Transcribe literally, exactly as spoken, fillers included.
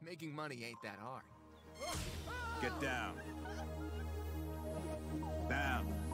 Making money ain't that hard. Get down. Down.